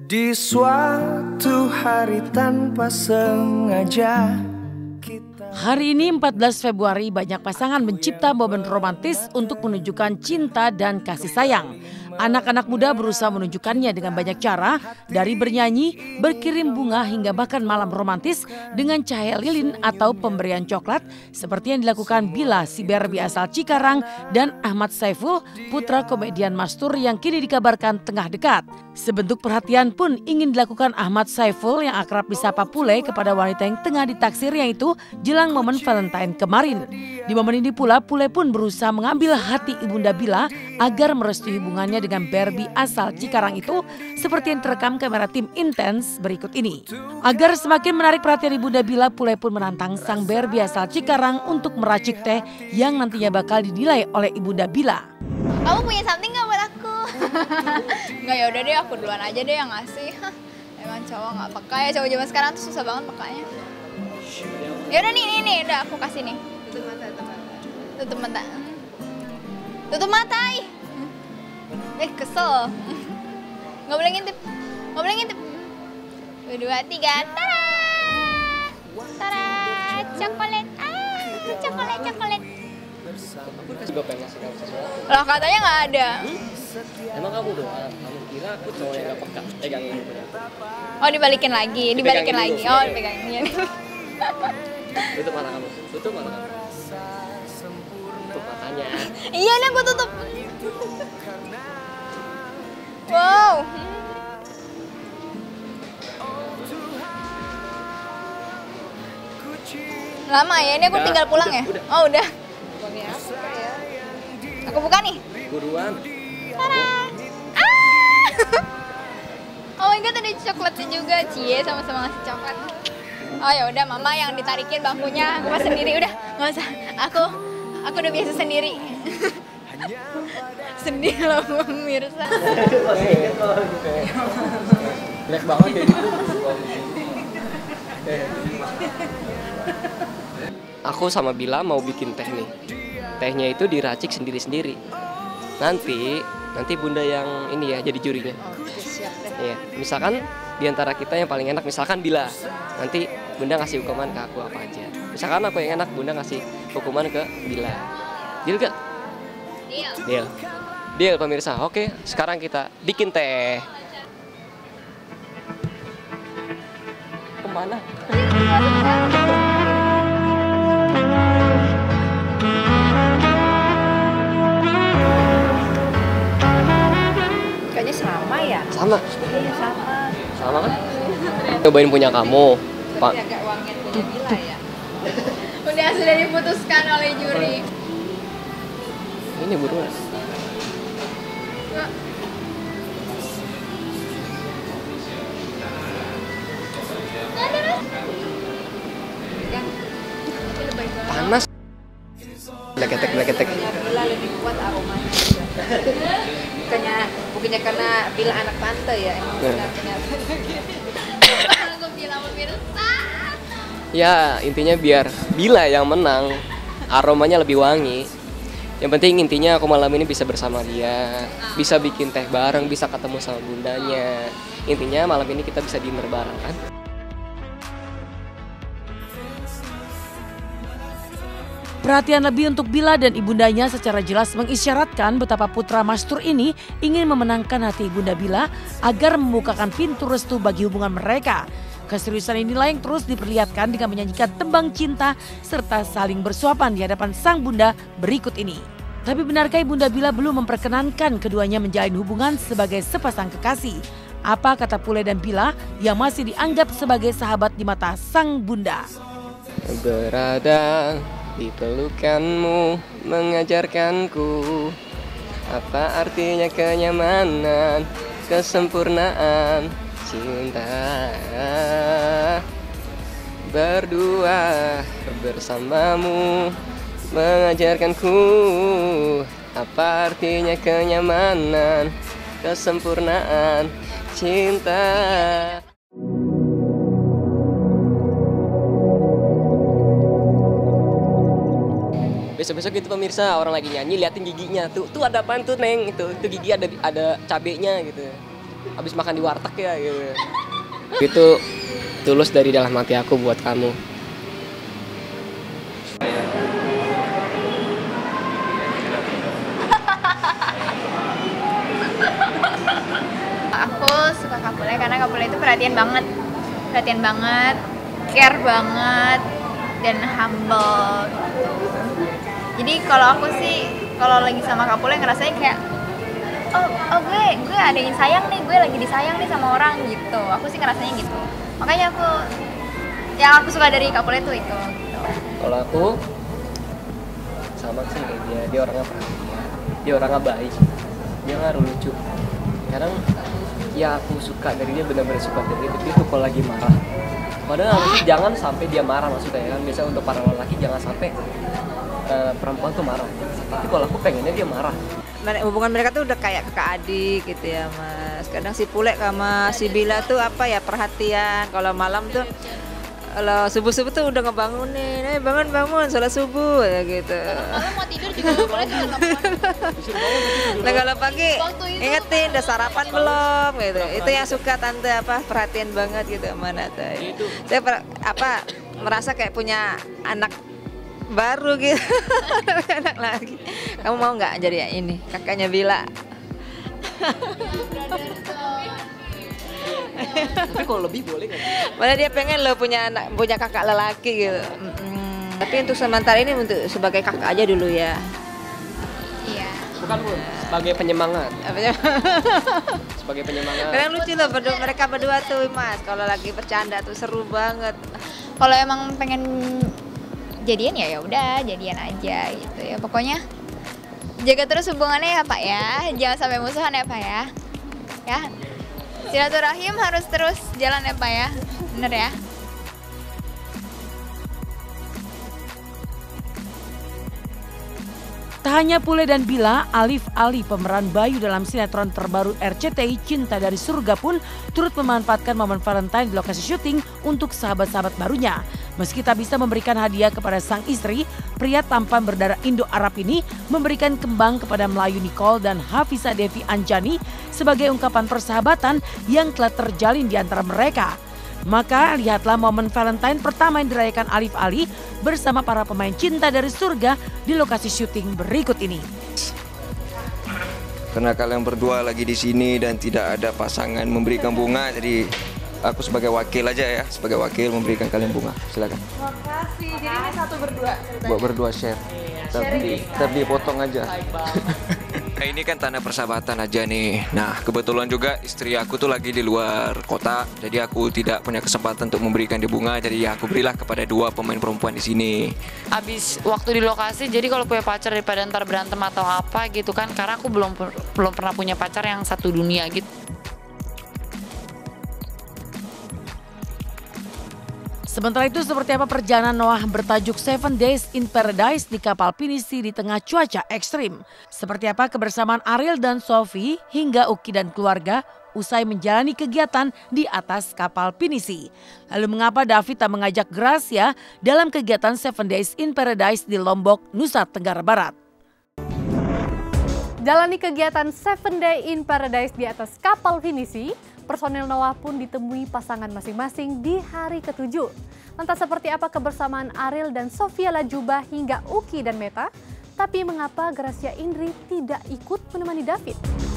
Di suatu hari tanpa sengaja Hari ini 14 Februari banyak pasangan mencipta momen romantis untuk menunjukkan cinta dan kasih sayang. Anak-anak muda berusaha menunjukkannya dengan banyak cara, dari bernyanyi, berkirim bunga hingga bahkan malam romantis dengan cahaya lilin atau pemberian coklat seperti yang dilakukan Bila, si Barbie asal Cikarang, dan Ahmad Saiful, putra komedian Mastur yang kini dikabarkan tengah dekat. Sebentuk perhatian pun ingin dilakukan Ahmad Saiful yang akrab disapa Pule kepada wanita yang tengah ditaksirnya itu jelang momen Valentine kemarin. Di momen ini pula Pule pun berusaha mengambil hati ibunda Bila agar merestui hubungannya dengan Barbie asal Cikarang itu seperti yang terekam kamera tim Intens berikut ini. Agar semakin menarik perhatian ibunda Bila, Pule pun menantang sang Barbie asal Cikarang untuk meracik teh yang nantinya bakal dinilai oleh ibunda Bila. Kamu punya something gak buat aku? Nggak, ya udah deh, aku duluan aja deh yang ngasih. Emang cowok nggak peka ya, cowok zaman sekarang tuh susah banget pekanya. Ya udah nih, udah aku kasih nih. Tutup mata. Tutup mata. Kesel. Nggak boleh ngintip. 2, 3, tada! Tada! Coklat. Coklat. Aku juga pengen ngasih kamu sesuatu. Lah katanya nggak ada. Emang kamu doang? Kamu kira aku cowok yang gak peka? Pegangin gitu ya. Oh, dibalikin lagi. Dulu. Oh, dipegangin. Tutup mata kamu. Tutup matanya. Iya, nih aku tutup. Wow. Lama ya, ini aku tinggal pulang ya? Udah. Oh, udah. Aku buka nih. Buruan. Tada! Oh my god, ada coklatnya juga, Cie, sama-sama ngasih coklat. Oh ya udah, mama yang ditarikin bangkunya, aku mah sendiri udah, nggak usah. Aku udah biasa sendiri. Sedih loh pemirsa. Jelek banget ya gitu. Aku sama Bila mau bikin teh nih. Tehnya itu diracik sendiri-sendiri. Nanti bunda yang ini ya jadi jurinya. Iya, misalkan di antara kita yang paling enak misalkan Bila. Nanti bunda ngasih hukuman ke aku apa aja. Misalkan aku yang enak, bunda ngasih hukuman ke Bila. Deal gak? Deal pemirsa. Oke, sekarang kita bikin teh. Kemana? Kayaknya sama ya? Sama. Iya sama. Sama kan? Cobain punya kamu, Pak. Ini agak wangian punya Bila ya? Udah sudah diputuskan oleh juri. Ini buruan. Panas. Bleketek. Bila lebih kuat aromanya. Bukannya karena Bila anak tante ya, emang benar ternyata. Aku bilang pemirsa. Ya intinya biar Bila yang menang, aromanya lebih wangi. Yang penting intinya aku malam ini bisa bersama dia, bisa bikin teh bareng, bisa ketemu sama bundanya. Intinya malam ini kita bisa dinner bareng kan. Perhatian lebih untuk Bila dan ibundanya secara jelas mengisyaratkan betapa putra Mastur ini ingin memenangkan hati ibunda Bila agar membukakan pintu restu bagi hubungan mereka. Keseriusan inilah yang terus diperlihatkan dengan menyanyikan tembang cinta serta saling bersuapan di hadapan sang bunda berikut ini. Tapi benarkah ibunda Bila belum memperkenankan keduanya menjalin hubungan sebagai sepasang kekasih? Apa kata Pule dan Bila yang masih dianggap sebagai sahabat di mata sang bunda? Berada di pelukanmu mengajarkanku apa artinya kenyamanan, kesempurnaan cinta. Berdua bersamamu mengajarkanku apa artinya kenyamanan, kesempurnaan cinta. Besok-besok gitu pemirsa, orang lagi nyanyi liatin giginya tuh ada apaan tuh Neng, itu gigi ada cabenya gitu. habis makan di warteg ya gitu. Itu tulus dari dalam hati aku buat kamu. Aku suka Kapule karena Kapule itu perhatian banget, care banget, dan humble gitu. Jadi kalau aku sih, kalau lagi sama Kapule ngerasanya kayak, oh gue ada yang sayang nih, gue lagi disayang nih sama orang gitu. Aku sih ngerasanya gitu. Makanya yang aku suka dari Kapule itu gitu. Kalau aku sama sih kayak dia orangnya perhatian, dia orangnya baik, dia nggak lucu. Kadang ya aku suka dari dia, benar-benar suka dari dia itu kalau lagi marah. Padahal harusnya jangan sampai dia marah, maksudnya kan biasa untuk para lelaki jangan sampai perempuan tuh marah. Tapi kalau aku pengennya dia marah. Hubungan mereka tuh udah kayak kakak adik gitu ya Mas. Kadang si Pule sama si Bila tuh apa ya, perhatian. Kalau malam tuh, kalau subuh-subuh tuh udah ngebangunin, bangun sholat subuh ya gitu. Kalau mau tidur juga nggak boleh tuh Nah kalau pagi ingetin udah sarapan belum gitu. Itu yang suka tante perhatian banget gitu sama Nata. Saya merasa kayak punya anak baru gitu. Anak lagi. Kamu mau nggak jadi ini kakaknya Bila? Tapi kalau lebih boleh nggak? Malah dia pengen lo punya kakak lelaki gitu. Tapi untuk sementara ini untuk sebagai kakak aja dulu ya. Iya. Bukan Bu, sebagai penyemangat. Sebagai penyemangat. Kadang lucu loh mereka berdua tuh Mas. Kalau lagi bercanda tuh seru banget. Kalau emang pengen jadian ya udah jadian aja gitu ya. Pokoknya jaga terus hubungannya ya Pak ya. Jangan sampai musuhan ya Pak ya. Ya. Silaturahim harus terus jalan ya Pak ya. Bener ya. Tak hanya Pule dan Bila, Alif Ali, pemeran Bayu dalam sinetron terbaru RCTI Cinta dari Surga pun turut memanfaatkan momen Valentine di lokasi syuting untuk sahabat-sahabat barunya. Meski tak bisa memberikan hadiah kepada sang istri, pria tampan berdarah Indo-Arab ini memberikan kembang kepada Melayu Nicole dan Hafisa Devi Anjani sebagai ungkapan persahabatan yang telah terjalin di antara mereka. Maka lihatlah momen Valentine pertama yang dirayakan Alif Ali bersama para pemain Cinta dari Surga di lokasi syuting berikut ini. Karena kalian berdua lagi di sini dan tidak ada pasangan memberikan bunga, jadi aku sebagai wakil aja ya, sebagai wakil memberikan kalian bunga. Silakan. Makasih. Jadi ini satu berdua. Buat berdua share. Tapi potong aja. Nah, ini kan tanda persahabatan aja nih. Nah, kebetulan juga istri aku tuh lagi di luar kota, jadi aku tidak punya kesempatan untuk memberikan dia bunga, jadi ya aku berilah kepada dua pemain perempuan di sini. Abis waktu di lokasi, jadi kalau punya pacar daripada ntar berantem atau apa gitu kan, karena aku belum pernah punya pacar yang satu dunia gitu. Sementara itu, seperti apa perjalanan Noah bertajuk 7 Days in Paradise di kapal pinisi di tengah cuaca ekstrim? Seperti apa kebersamaan Ariel dan Sophie hingga Uki dan keluarga usai menjalani kegiatan di atas kapal pinisi? Lalu mengapa David tak mengajak Gracia dalam kegiatan 7 Days in Paradise di Lombok, Nusa Tenggara Barat? Jalani kegiatan 7 Days in Paradise di atas kapal pinisi, personel Noah pun ditemui pasangan masing-masing di hari ke-7. Lantas seperti apa kebersamaan Ariel dan Sofia Lajuba hingga Uki dan Meta? Tapi mengapa Gracia Indri tidak ikut menemani David?